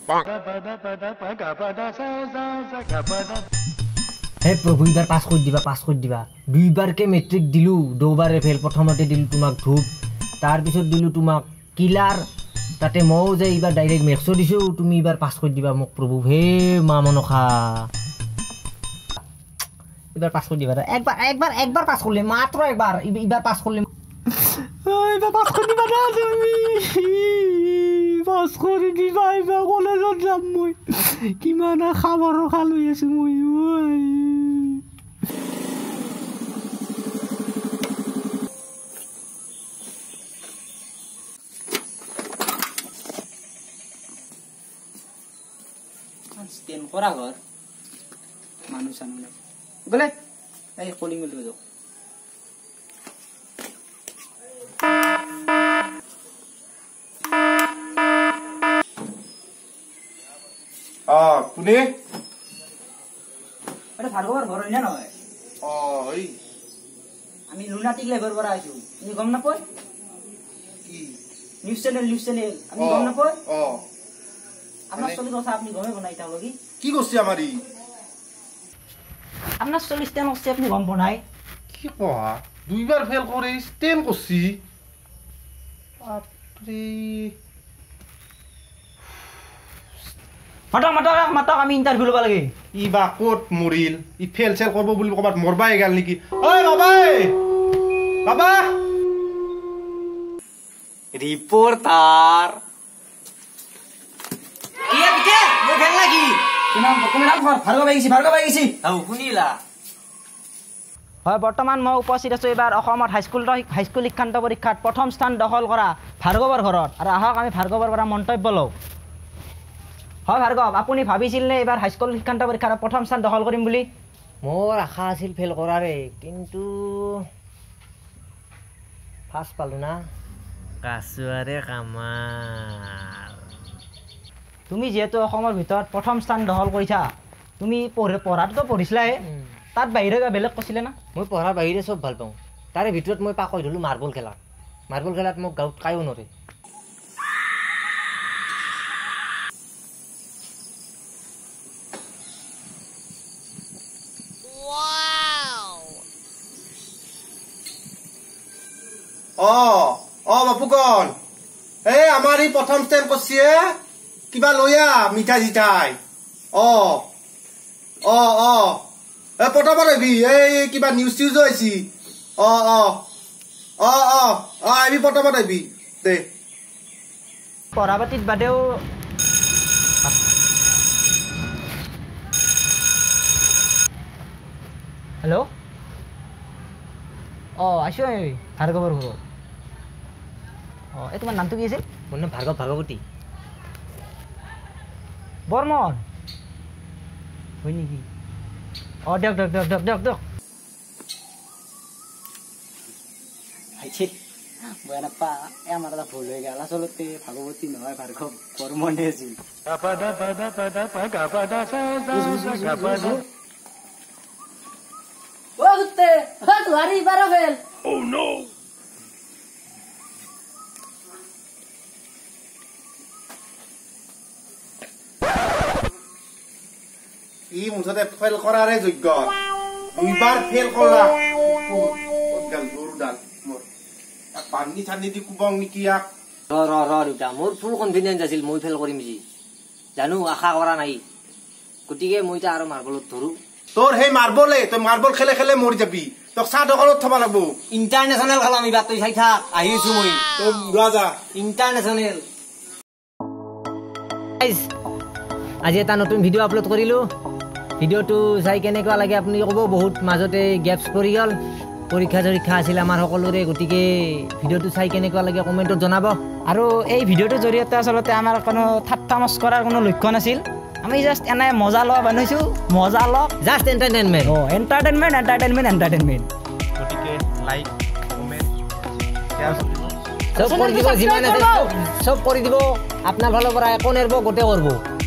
হে প্ৰভু ইবাৰ পাছ কৰি দিবা দুইবাৰকে মেট্ৰিক দিলো দুবাৰে ফেল প্ৰথমতে দিলো তোমাক ধূপ তাৰপিছত দিলো তোমাক কিলাৰ তাতে মও যে ইবাৰ ডাইৰেক্ট মেক্সো দিছো তুমি ইবাৰ পাছ কৰি দিবা মোক প্ৰভু হে মা মনসা ইবাৰ পাছ কৰি দিবা একবাৰ পাছ কৰিলে মাত্ৰ একবাৰ ইবাৰ পাছ কৰিলে ইবাৰ পাছ কৰি দিবা না তুমি পাছ কৰি দিবা ইবাৰ কলেজত যাম মই কিমান খাবৰ ৰখা লৈ আছো মই ষ্টেম কৰা ঘৰ মানুহ চানুহ নাই গলে এই কলিং বুলি যাও কোনে এটা ভাৰ্গৱৰ ঘৰ হয় না নহয় হয় আমি লুনাটিক লেভৰ পৰা আইছো তুমি গম নাপায় কি নিউজ চেনেল আমি গম নাপায় আপনার চলি কথা আপনি গমে বনাই তাহলে কি করছি আমার আপনার 40 টেন হচ্ছে আপনি গম বনাই কি কহা দুইবার ফেল করে স্টেন করছি বাপরে মাতক আমি ইন্টারভিউ লবা লাগে ই বা কোট মরিল ই ফেল সেল করব বলি কবাত মরবাই গেল নাকি ওই বাবা রিপোর্টার কিয়া বিকে মই ফেল লাগি তুমি ভার্গব পাই গেছি শুনিলা হয় বৰ্তমান মই উপস্থিত আছো এবাৰ অসমত হাইস্কুল শিক্ষান্ত পৰীক্ষাত প্ৰথম স্থান দখল কৰা ভাৰ্গৱৰ ঘৰত আৰু আহক আমি ভাৰ্গৱৰ পৰা মন্তব্য লওঁ হয় ভাৰ্গৱ আপুনি ভাবিছিল নে এবাৰ হাইস্কুল শিক্ষান্ত পৰীক্ষাত প্ৰথম স্থান দখল কৰিম বুলি মোৰ আশা আছিল ফেল কৰাৰে কিন্তু ফাৰ্ষ্ট পালো না কাছুৱাৰে কামাল তুমি যেহেতু অসমৰ ভিতৰত প্ৰথম স্থান দখল কৰিছা তুমি পঢ়াটো পঢ়িছিলাই তাত বাহিৰে বেলেগ কৈছিলে না মই পঢ়াৰ বাহিৰে চব ভাল পাওঁ তাৰে ভিতৰত মই পাকৰি ধৰিলোঁ মাৰ্বল খেলাত মোক গাঁৱত কায়ো নৰে বাপুকন এই আমার এই প্রথম স্টেন করছি কিবা লইয়া মিঠাই জিঠাই পটাপট আহিবি এই কিবা নিউজ টিউজ আহিছি আহিবি পটাপট আহিবি দে পঢ়া পাতিত বাদেও হেল্ল' আছো ভাৰ্গৱৰ ঘৰ এই তোমাৰ নামটো কি আছিল মোৰ নাম ভাৰ্গৱতী বৰ্মন হয় নেকি দিয়ক মই নাপা আমাৰ এটা ভুল হৈ গ'ল আচলতে ভাগৱতী নহয় ভাৰ্গৱ বৰ্মনে আছিল ই মুঠতে ফেল কৰাৰে যোগ্য দুইবাৰ ফেল কৰা পানী চানি দি কুবং নেকি ইয়াক দেউতা মোৰ ফুল কনফিডেন্স আছিল মই ফেল কৰিম যি জানো আশা কৰা নাই গতিকে মই আৰু মাৰ্বলত ধৰো তোৰ সেই মাৰ্বলে তই মাৰ্বল খেলে মৰি যাবি তোক চাহ দোকানত থব লাগব ইণ্টাৰনেশ্যনেল খেলাম এইবাৰ তই চাই থাক আহিছো মই তই ৰাজা ইণ্টাৰনেশ্যনেল আজি এটা নতুন ভিডিঅ' আপলোড কৰিলোঁ ভিডিঅ'টো চাই কেনেকুৱা লাগে আপুনি ক'ব বহুত মাজতে গেপছ পৰি গ'ল পৰীক্ষা আছিল আমাৰ সকলোৰে গতিকে ভিডিঅ'টো চাই কেনেকুৱা লাগে কমেণ্টত জনাব আৰু এই ভিডিঅ'টোৰ জৰিয়তে আচলতে আমাৰ কোনো ঠাট্টা মস্কৰাৰ কোনো লক্ষ্য নাছিল আমি জাষ্ট এনে মজা লোৱা বনাইছোঁ জাষ্ট এণ্টাৰটেইনমেণ্ট গতিকে লাইক কমেণ্ট চব কৰি দিব যিমান আছে চব কৰি দিব আপোনাৰ ফালৰ পৰা একো নেৰব গোটেই কৰিব